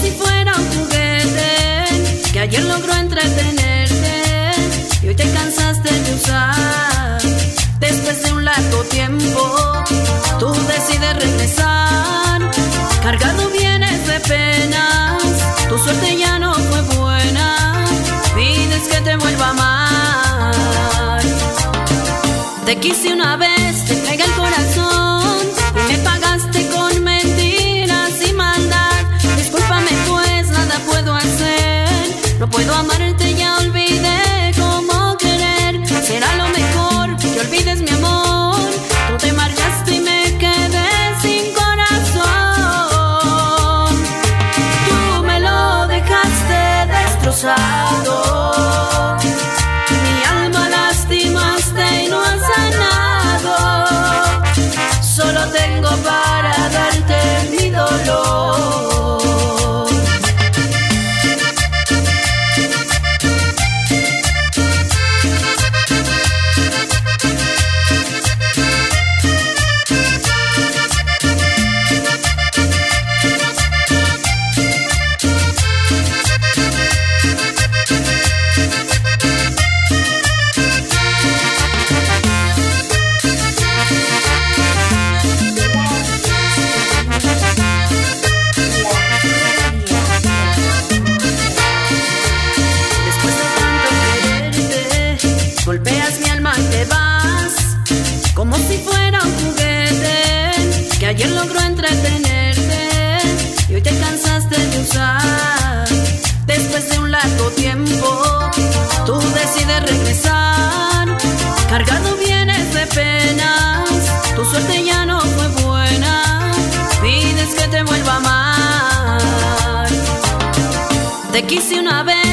si fuera un juguete que ayer logró entretenerte y hoy te cansaste de usar. Después de un largo tiempo, tú decides regresar. Cargado vienes de penas, tu suerte ya no fue buena. Pides que te vuelva a amar. Te quise una vez, te entregué el corazón y me pagaste con mentiras y maldad. Discúlpame pues, nada puedo hacer. No puedo amarte, ya olvidé cómo querer. Será lo mejor que olvides mi amor. Tú te marchaste y me quedé sin corazón. Tú me lo dejaste destrozado. Mi alma lastimaste y no has sanado. Solo tengo para darte mi dolor. Golpeas mi alma y te vas, como si fuera un juguete que ayer logró entretenerte y hoy te cansaste de usar. Después de un largo tiempo, tú decides regresar. Cargado vienes de penas, tu suerte ya no fue buena. Pides que te vuelva a amar. Te quise una vez,